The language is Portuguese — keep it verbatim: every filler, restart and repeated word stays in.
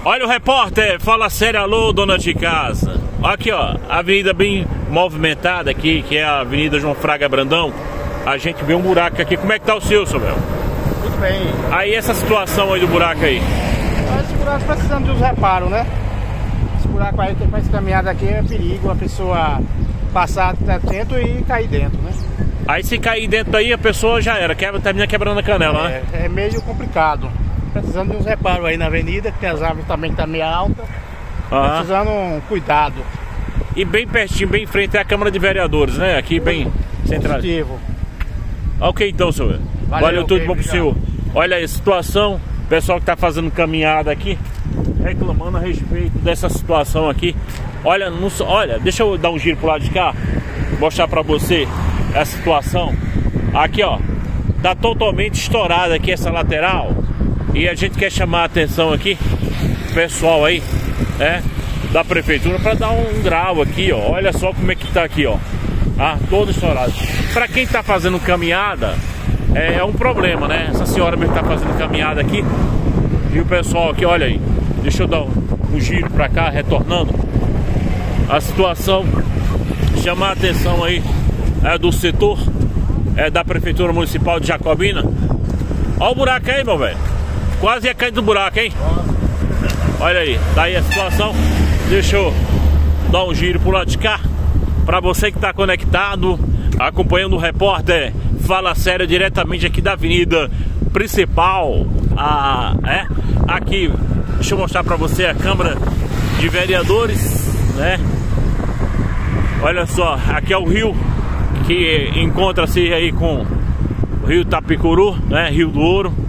Olha o repórter, fala sério, alô, dona de casa. Aqui, ó, avenida bem movimentada aqui, que é a Avenida João Fraga Brandão. A gente vê um buraco aqui. Como é que tá o seu, Samuel? Tudo bem. Aí, essa situação aí do buraco aí? Esse buraco precisando de uns reparos, né? Esse buraco aí, com essa caminhada aqui, é perigo a pessoa passar atento e cair dentro, né? Aí, se cair dentro aí, a pessoa já era, quebra, termina quebrando a canela, é, né? É meio complicado. Precisando de uns reparos aí na avenida, que as árvores também estão meio altas. Uhum. Precisando um cuidado. E bem pertinho, bem em frente é a Câmara de Vereadores, né? Aqui bem central. Ok, então, senhor. Valeu, Valeu tudo okay, bom pro senhor. Olha aí a situação, o pessoal que tá fazendo caminhada aqui, reclamando a respeito dessa situação aqui. Olha, não, olha, deixa eu dar um giro pro lado de cá, mostrar pra você a situação. Aqui, ó, tá totalmente estourada aqui essa lateral. E a gente quer chamar a atenção aqui, pessoal aí, né, da prefeitura, para dar um grau aqui, ó. Olha só como é que tá aqui, ó. Ah, todo estourado. Para quem tá fazendo caminhada, é, é um problema, né? Essa senhora mesmo tá fazendo caminhada aqui. E o pessoal aqui, olha aí. Deixa eu dar um, um giro para cá, retornando. A situação, chamar a atenção aí é, do setor é, da Prefeitura Municipal de Jacobina. Olha o buraco aí, meu velho. Quase ia cair do buraco, hein? Olha aí, tá aí a situação. Deixa eu dar um giro pro lado de cá. Pra você que tá conectado, acompanhando o repórter Fala Sério diretamente aqui da avenida principal. A, é, aqui, deixa eu mostrar pra você a Câmara de Vereadores, né? Olha só, aqui é o rio que encontra-se aí com o rio Tapicuru, né? Rio do Ouro.